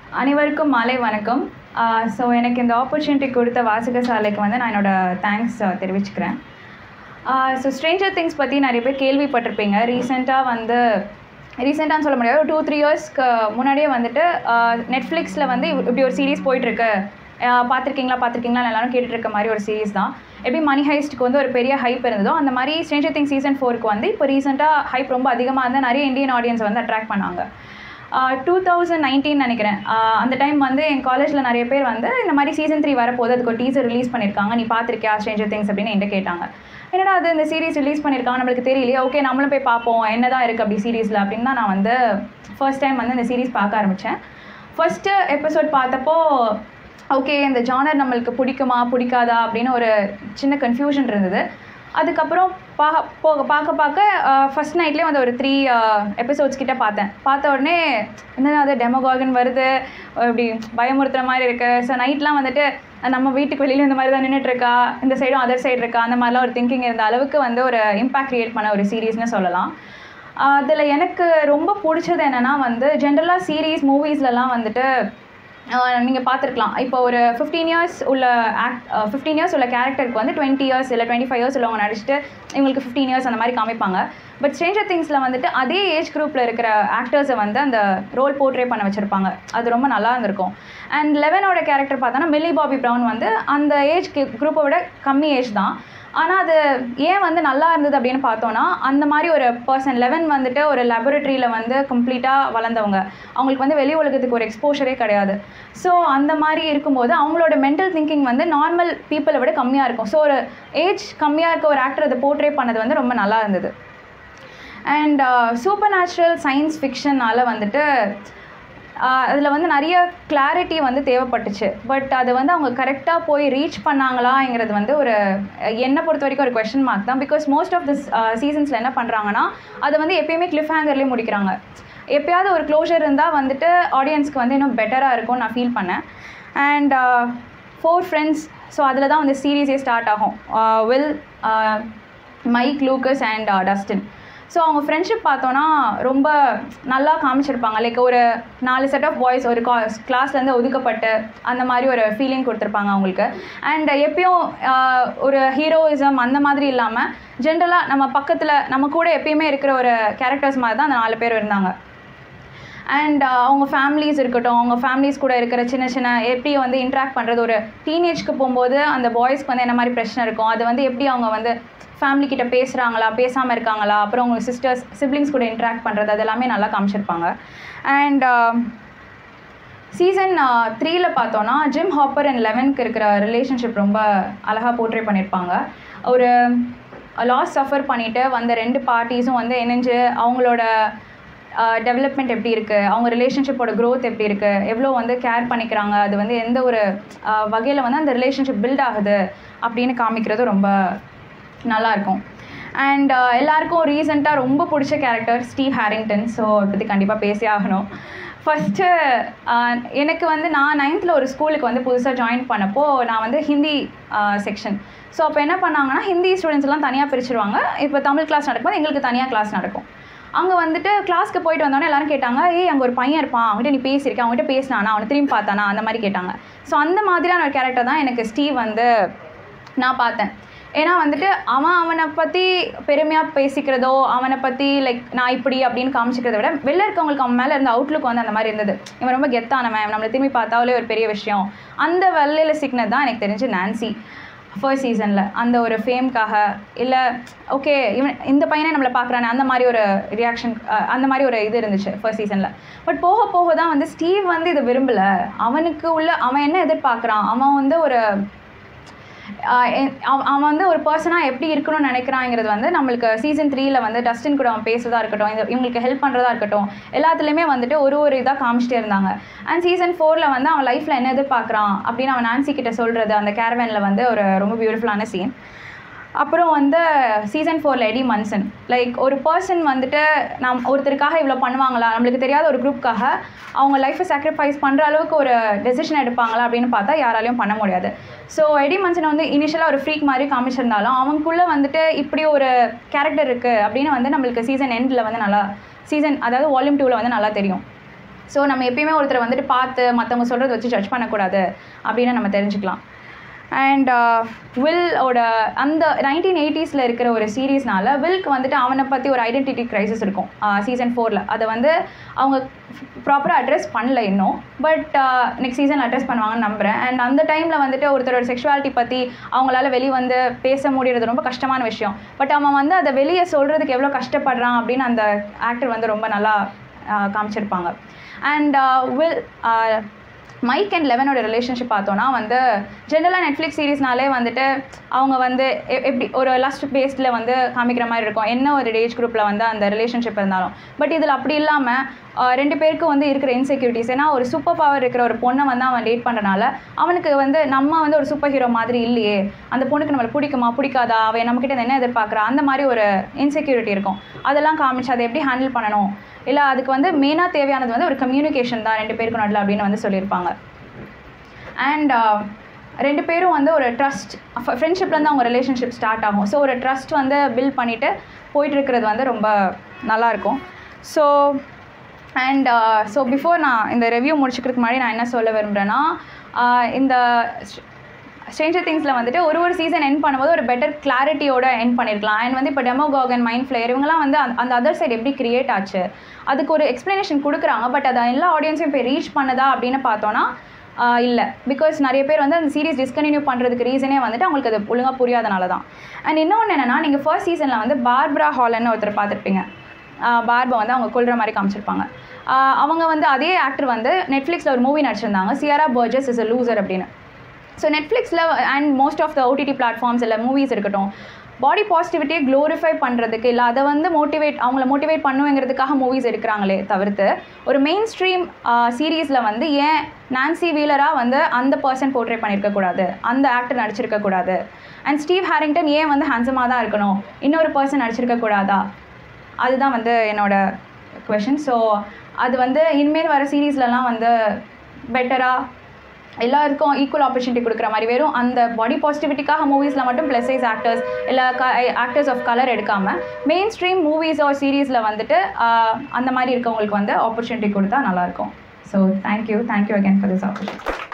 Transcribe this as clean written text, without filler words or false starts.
அனைவருக்கும் மாலை வணக்கம். ஸோ எனக்கு இந்த ஆப்பர்ச்சுனிட்டி கொடுத்த வாசகசாலைக்கு வந்து நான் என்னோடய தேங்க்ஸ் தெரிவிச்சுக்கிறேன். ஸோ ஸ்ட்ரேஞ்சர் திங்ஸ் பற்றி நிறைய பேர் கேள்விப்பட்டிருப்பீங்க. ரீசெண்டான்னு சொல்ல முடியாது, ஒரு 2-3 இயர்ஸ்க்கு முன்னாடியே வந்துட்டு நெட்ஃப்ளிக்ஸில் வந்து இப்படி ஒரு சீரீஸ் போயிட்டுருக்கு, பார்த்துருக்கீங்களா எல்லாரும் கேட்டுட்ருக்க மாதிரி ஒரு சீரீஸ் தான். எப்படி மணி ஹைஸ்ட்டுக்கு வந்து ஒரு பெரிய ஹைப் இருந்ததோ அந்த மாதிரி ஸ்ட்ரேஞ்சர் திங்ஸ் சீசன் 4க்கு வந்து இப்போ ரீசெண்டாக ஹைப் ரொம்ப அதிகமாக இருந்தால் நிறைய இந்தியன் ஆடியன்ஸ் வந்து அட்ராக்ட் பண்ணாங்க. 2019 நினைக்கிறேன், அந்த டைம் வந்து என் காலேஜில் நிறைய பேர் வந்து இந்த மாதிரி சீசன் 3 வரப்போது, அதுக்கு ஒரு டீசர் ரிலீஸ் பண்ணியிருக்காங்க, நீ பார்த்துருக்கியா ஸ்ட்ரேஞ்சர் திங்ஸ் அப்படின்னு என்கிட்ட கேட்டாங்க. என்னடா அது இந்த சீரீஸ் ரிலீஸ் பண்ணியிருக்காங்க, நம்மளுக்கு தெரியலையே, ஓகே நம்மளும் போய் பார்ப்போம் என்ன தான் இருக்குது அப்படி சீரீஸில் அப்படின்னு தான் நான் வந்து ஃபர்ஸ்ட் டைம் வந்து இந்த சீரீஸ் பார்க்க ஆரம்பித்தேன். ஃபஸ்ட்டு எபிசோட் பார்த்தப்போ ஓகே இந்த ஜானர் நம்மளுக்கு பிடிக்காதா அப்படின்னு ஒரு சின்ன கன்ஃபியூஷன் இருந்தது. அதுக்கப்புறம் பார்க்க ஃபஸ்ட் நைட்லேயே வந்து ஒரு 3 எபிசோட்ஸ் கிட்டே பார்த்த உடனே என்னென்ன அது டெமோகாகன் வருது, இப்படி பயமுறுத்துகிற மாதிரி இருக்குது. ஸோ நைட்லாம் வந்துட்டு நம்ம வீட்டுக்கு வெளியில் இந்த மாதிரி தான் நின்றுட்டுருக்கா, இந்த சைடும் அதர் சைடு இருக்கா, அந்த மாதிரிலாம் ஒரு திங்கிங் இருந்த அளவுக்கு வந்து ஒரு இம்பேக்ட் க்ரியேட் பண்ண ஒரு சீரீஸ்னு சொல்லலாம். அதில் எனக்கு ரொம்ப பிடிச்சது என்னென்னா வந்து ஜென்ரலாக சீரீஸ் மூவிஸ்லலாம் வந்துட்டு நீங்கள் பார்த்துருக்கலாம், இப்போ ஒரு 15 இயர்ஸ் உள்ள கேரக்டருக்கு வந்து 20 இயர்ஸ் இல்லை 25 இயர்ஸ் உள்ளவங்க நடிச்சுட்டு இவங்களுக்கு 15 இயர்ஸ் அந்த மாதிரி காமிப்பாங்க. பட் ஸ்ட்ரேஞ்சர் திங்ஸில் வந்துட்டு அதே ஏஜ் குரூப்பில் இருக்கிற ஆக்டர்ஸை வந்து அந்த ரோல் போர்ட்ரே பண்ண வச்சுருப்பாங்க. அது ரொம்ப நல்லா இருந்திருக்கும். அண்ட் 11ஓட கேரக்டர் பார்த்தோன்னா மில்லி பாபி ப்ரவுன் வந்து அந்த ஏஜ் குரூப்பை விட கம்மி ஏஜ் தான். ஆனால் அது ஏன் வந்து நல்லா இருந்தது அப்படின்னு பார்த்தோன்னா, அந்த மாதிரி ஒரு பர்சன் 11 வந்துட்டு ஒரு லேபரேட்டரியில் வந்து கம்ப்ளீட்டாக வளர்ந்தவங்க, அவங்களுக்கு வந்து வெளி உலகத்துக்கு ஒரு எக்ஸ்போஷரே கிடையாது. ஸோ அந்த மாதிரி இருக்கும்போது அவங்களோட மென்டல் திங்கிங் வந்து நார்மல் பீப்புளை விட கம்மியாக இருக்கும். ஸோ ஒரு ஏஜ் கம்மியாக இருக்க ஒரு ஆக்டர் அதை போர்ட்ரே பண்ணது வந்து ரொம்ப நல்லா இருந்தது. அண்ட் சூப்பர் நேச்சுரல் சயின்ஸ் ஃபிக்ஷனால் வந்துட்டு அதில் வந்து நிறைய கிளாரிட்டி வந்து தேவைப்பட்டுச்சு. பட் அது வந்து அவங்க கரெக்டாக போய் ரீச் பண்ணாங்களாங்கிறது வந்து ஒரு என்னை பொறுத்த வரைக்கும் ஒரு கொஸ்டின் மார்க் தான். பிகாஸ் மோஸ்ட் ஆஃப் திஸ் சீசன்ஸில் என்ன பண்ணுறாங்கன்னா அதை வந்து எப்பயுமே கிளிஃப் ஹேங்கர்லேயே முடிக்கிறாங்க. எப்போயாவது ஒரு க்ளோஷர் இருந்தால் வந்துட்டு ஆடியன்ஸ்க்கு வந்து இன்னும் பெட்டராக இருக்கும்னு நான் ஃபீல் பண்ணேன். அண்ட் 4 ஃப்ரெண்ட்ஸ், ஸோ அதில் தான் வந்து சீரீஸே ஸ்டார்ட் ஆகும். Will, Mike, Lucas and Dustin. So அவங்க ஃப்ரெண்ட்ஷிப் பார்த்தோன்னா ரொம்ப நல்லா காமிச்சிருப்பாங்க. லைக் ஒரு 4 செட் ஆஃப் பாய்ஸ் ஒரு கிளாஸ்லேருந்து ஒதுக்கப்பட்டு அந்த மாதிரி ஒரு ஃபீலிங் கொடுத்துருப்பாங்க அவங்களுக்கு. அண்ட் எப்பயும் ஒரு ஹீரோயிசம் அந்த மாதிரி இல்லாமல் ஜென்ரலாக நம்ம பக்கத்தில் நம்ம கூட எப்பயுமே இருக்கிற ஒரு கேரக்டர்ஸ் மாதிரி தான் அந்த 4 பேர் இருந்தாங்க. அண்ட் அவங்க ஃபேமிலிஸ் இருக்கட்டும், அவங்க ஃபேமிலிஸ் கூட இருக்கிற சின்ன எப்படி வந்து இன்ட்ராக்ட் பண்ணுறது, ஒரு டீனேஜ்க்கு போகும்போது அந்த பாய்ஸ்க்கு வந்து என்ன மாதிரி பிரச்சனை இருக்கும், அது வந்து எப்படி அவங்க வந்து ஃபேமிலிக்கிட்ட பேசுகிறாங்களா பேசாமல் இருக்காங்களா, அப்புறம் அவங்க சிப்ளிங்ஸ் கூட இன்ட்ராக்ட் பண்ணுறது, அது எல்லாமே நல்லா காமிச்சிருப்பாங்க. அண்ட் சீசன் 3ல் பார்த்தோன்னா ஜிம் ஹாப்பர் அண்ட் 11க்கு இருக்கிற ரிலேஷன்ஷிப் ரொம்ப அழகாக போர்ட்ரே பண்ணியிருப்பாங்க. ஒரு லாஸ் சஃபர் பண்ணிவிட்டு வந்த 2 பார்ட்டிஸும் வந்து இணைஞ்சு அவங்களோட டெவலப்மெண்ட் எப்படி இருக்குது, அவங்க ரிலேஷன்ஷிப்போட க்ரோத் எப்படி இருக்குது, எவ்வளோ வந்து கேர் பண்ணிக்கிறாங்க, அது வந்து எந்த ஒரு வகையில் வந்து அந்த ரிலேஷன்ஷிப் பில்ட் ஆகுது அப்படின்னு காமிக்கிறது ரொம்ப நல்லாயிருக்கும். அண்ட் எல்லாருக்கும் ரீசெண்டாக ரொம்ப பிடிச்ச கேரக்டர் ஸ்டீவ் ஹாரிங்டன். ஸோ அதை பற்றி கண்டிப்பாக பேசி ஆகணும். ஃபஸ்ட்டு எனக்கு வந்து நான் 9th ஒரு ஸ்கூலுக்கு வந்து புதுசாக ஜாயின் பண்ணப்போ நான் வந்து ஹிந்தி செக்ஷன். ஸோ அப்போ என்ன பண்ணாங்கன்னா ஹிந்தி ஸ்டூடெண்ட்ஸ் எல்லாம் தனியாக பிரிச்சுருவாங்க. இப்போ தமிழ் கிளாஸ் நடக்கும்போது எங்களுக்கு தனியாக கிளாஸ் நடக்கும். அங்கே வந்துட்டு கிளாஸ்க்கு போயிட்டு வந்தோடனே எல்லோரும் கேட்டாங்க, அங்கே ஒரு பையன் இருப்பான், அவங்ககிட்ட நீ பேசியிருக்கேன், அவங்ககிட்ட பேசினானா, அவனை திரும்பி பார்த்தானா, அந்த மாதிரி கேட்டாங்க. ஸோ அந்த மாதிரியான ஒரு கேரக்டர் தான் எனக்கு ஸ்டீவ் வந்து நான் பார்த்தேன். ஏன்னா வந்துட்டு அவனை பற்றி பெருமையாக பேசிக்கிறதோ, அவனை பற்றி லைக் நான் இப்படி அப்படின்னு காமிச்சிக்கிறத விட வெளில இருக்கவங்களுக்கு அவன் மேலே இருந்த அவுட்லுக் வந்து அந்த மாதிரி இருந்தது. இவன் ரொம்ப கெத்தானவன், நம்மளை திரும்பி பார்த்தாலே ஒரு பெரிய விஷயம். அந்த வெள்ளையில் சிக்னது தான் எனக்கு தெரிஞ்சு நான்சி ஃபர்ஸ்ட் சீசனில். அந்த ஒரு ஃபேம்காக இல்லை ஓகே இவன் இந்த பையனே நம்மளை பார்க்குறானே அந்த மாதிரி ஒரு ரியாக்ஷன், அந்த மாதிரி ஒரு இது இருந்துச்சு ஃபர்ஸ்ட் சீசனில். பட் போக தான் வந்து ஸ்டீவ் வந்து இதை விரும்பலை. அவன் என்ன எதிர்பார்க்குறான், அவன் வந்து அவன் வந்து ஒரு பர்சனாக எப்படி இருக்கணும்னு நினைக்கிறாங்கிறது வந்து நம்மளுக்கு சீசன் 3ல் வந்து டஸ்டின் கூட அவன் பேசுறதா இருக்கட்டும், இவங்களுக்கு ஹெல்ப் பண்ணுறதா இருக்கட்டும், எல்லாத்துலேயுமே வந்துட்டு ஒரு இதாக காமிச்சிட்டே இருந்தாங்க. அண்ட் சீசன் 4ல் வந்து அவன் லைஃப்பில் என்ன எதிர்பார்க்குறான் அப்படின்னு அவன் நான்சி கிட்ட சொல்கிறது அந்த கேரவேனில் வந்து ஒரு ரொம்ப பியூட்டிஃபுல்லான சீன். அப்புறம் வந்து சீசன் 4ல் எடி மன்சன், லைக் ஒரு பர்சன் வந்துட்டு ஒருத்தருக்காக இவ்வளோ பண்ணுவாங்களா, நம்மளுக்கு தெரியாத ஒரு குரூப்புக்காக அவங்க லைஃப்பை சாக்ரிஃபைஸ் பண்ணுற அளவுக்கு ஒரு டெசிஷன் எடுப்பாங்களா அப்படின்னு பார்த்தா யாராலையும் பண்ண முடியாது. ஸோ எடி மன்சனை வந்து இனிஷியலாக ஒரு ஃப்ரீக் மாதிரி காமிச்சிருந்தாலும் அவங்களுக்குள்ளே வந்துட்டு இப்படி ஒரு கேரக்டர் இருக்குது அப்படின்னு வந்து நம்மளுக்கு சீசன் எண்டில் வந்து நல்லா அதாவது வால்யூம் 2ல் வந்து நல்லா தெரியும். ஸோ நம்ம எப்பயுமே ஒருத்தரை வந்துட்டு பார்த்து மற்றவங்க சொல்கிறத வச்சு ஜட்ஜ் பண்ணக்கூடாது அப்படின்னு நம்ம தெரிஞ்சுக்கலாம். அண்ட் வில்லோட அந்த 1980s இருக்கிற ஒரு சீரீஸ்னால வில்க்கு வந்துட்டு அவனை பற்றி ஒரு ஐடென்டிட்டி க்ரைசிஸ் இருக்கும் சீசன் 4. அதை வந்து அவங்க ப்ராப்பராக அட்ரெஸ் பண்ணல இன்னும், பட் நெக்ஸ்ட் சீசன் அட்ரெஸ் பண்ணுவாங்கன்னு நம்புகிறேன். அண்ட் அந்த டைமில் வந்துட்டு ஒருத்தரோட செக்ஷுவாலிட்டி பற்றி அவங்களால வெளியே வந்து பேச முடியறது ரொம்ப கஷ்டமான விஷயம். பட் அவன் வந்து அதை வெளியே சொல்கிறதுக்கு எவ்வளோ கஷ்டப்படுறான் அப்படின்னு அந்த ஆக்டர் வந்து ரொம்ப நல்லா காமிச்சிருப்பாங்க. அண்ட் வில் மைக் அண்ட் லெவனோட ரிலேஷன்ஷிப் பார்த்தோன்னா வந்து ஜென்ரலாக நெட்ஃப்ளிக்ஸ் சீரீஸ்னாலே வந்துட்டு அவங்க வந்து எப்படி ஒரு லஸ்ட் பேஸ்டில் வந்து காமிக்கிற மாதிரி இருக்கும், என்ன ஒரு ஏஜ் குரூப்பில் வந்து அந்த ரிலேஷன்ஷிப் இருந்தாலும். பட் இதில் அப்படி இல்லாமல் 2 பேருக்கு வந்து இருக்கிற இன்செக்யூரிட்டிஸ், ஏன்னா ஒரு சூப்பர் பவர் இருக்கிற ஒரு பொண்ணை வந்து அவன் டேட் பண்ணுறனால அவனுக்கு வந்து நம்ம வந்து ஒரு சூப்பர் ஹீரோ மாதிரி இல்லையே, அந்த பொண்ணுக்கு நம்மளை பிடிக்குமா பிடிக்காதா, அவன் நம்மக்கிட்ட என்ன எதிர்பார்க்குறா, அந்த மாதிரி ஒரு இன்செக்யூரிட்டி இருக்கும். அதெல்லாம் காமிச்சு அதை எப்படி ஹேண்டில் பண்ணணும், இல்லை அதுக்கு வந்து மெயினாக தேவையானது வந்து ஒரு கம்யூனிகேஷன் தான் 2 பேருக்கு நடுவில் அப்படின்னு வந்து சொல்லியிருப்பாங்க. அண்ட் 2 பேரும் வந்து ஒரு ட்ரஸ்ட் ஃப்ரெண்ட்ஷிப்லேருந்து அவங்க ரிலேஷன்ஷிப் ஸ்டார்ட் ஆகும். ஸோ ஒரு ட்ரஸ்ட் வந்து பில்ட் பண்ணிவிட்டு போயிட்டுருக்கிறது வந்து ரொம்ப நல்லாயிருக்கும். ஸோ அண்ட் ஸோ பிஃபோர் நான் இந்த ரிவ்யூ முடிச்சுக்கிறதுக்கு முன்னாடி நான் என்ன சொல்ல விரும்புகிறேன்னா, இந்த ஸ்ட்ரேஞ்சர் திங்ஸில் வந்துட்டு ஒரு சீசன் எண்ட் பண்ணும்போது ஒரு பெட்டர் கிளாரிட்டியோட எண்ட் பண்ணியிருக்கலாம். அண்ட் வந்து இப்போ டெமோகாகன், மைண்ட் ஃப்ளேயர் இவங்கெல்லாம் வந்து அந்த அதர் சைடு எப்படி கிரியேட் ஆச்சு அதுக்கு ஒரு எக்ஸ்ப்ளனேஷன் கொடுக்குறாங்க. பட் அதை எல்லா ஆடியன்ஸையும் இப்போ ரீச் பண்ணுதா அப்படின்னு பார்த்தோன்னா இல்லை. பிகாஸ் நிறைய பேர் வந்து அந்த சீரிஸ் டிஸ்கண்டினியூ பண்ணுறதுக்கு ரீசனே வந்துட்டு அவங்களுக்கு அது ஒழுங்காக புரியாதனால தான். அண்ட் இன்னொன்று என்னென்னா, நீங்கள் ஃபர்ஸ்ட் சீசனில் வந்து பார்பரா ஹாலன்னு ஒருத்தர் பார்த்துருப்பீங்க. பார்பை வந்து அவங்க கொள்கிற மாதிரி காமிச்சிருப்பாங்க. அவங்க வந்து அதே ஆக்டர் வந்து நெட்ஃப்ளிக்ஸில் ஒரு மூவி நடிச்சிருந்தாங்க, Sierra Burgess is a loser அப்படின்னு. ஸோ நெட்ஃப்ளிக்ஸில் and most of the OTT platforms இல்லை மூவிஸ் இருக்கட்டும், பாடி பாசிட்டிவிட்டியை க்ளோரிஃபை பண்ணுறதுக்கு இல்லை அதை வந்து அவங்கள மோட்டிவேட் பண்ணுவேங்கிறதுக்காக மூவிஸ் எடுக்கிறாங்களே தவிர்த்து ஒரு மெயின் ஸ்ட்ரீம் சீரீஸில் வந்து ஏன் நான்சி வீலராக வந்து அந்த பர்சன் போர்ட்ரே பண்ணியிருக்கக்கூடாது, அந்த ஆக்டர் நடிச்சிருக்கக்கூடாது. அண்ட் ஸ்டீவ் ஹாரிங்டன் ஏன் வந்து ஹேண்ட்ஸமாக தான் இருக்கணும், இன்னொரு பர்சன் நடிச்சிருக்கக்கூடாதா, அதுதான் வந்து என்னோடய குவெஷன். ஸோ அது வந்து இனிமேல் வர சீரீஸ்லலாம் வந்து பெட்டராக எல்லாருக்கும் ஈக்குவல் ஆப்பர்ச்சுனிட்டி கொடுக்குற மாதிரி வெறும் அந்த பாடி பாசிட்டிவிட்டிக்காக மூவிஸில் மட்டும் ப்ளஸ் சைஸ் ஆக்டர்ஸ் இல்லை ஆக்டர்ஸ் ஆஃப் கலர் எடுக்காமல் மெயின் ஸ்ட்ரீம் மூவிஸ் ஆர் சீரீஸில் வந்துட்டு அந்த மாதிரி இருக்கவங்களுக்கு வந்து ஆப்பர்ச்சுனிட்டி கொடுத்தா நல்லாயிருக்கும். So thank you again for this opportunity.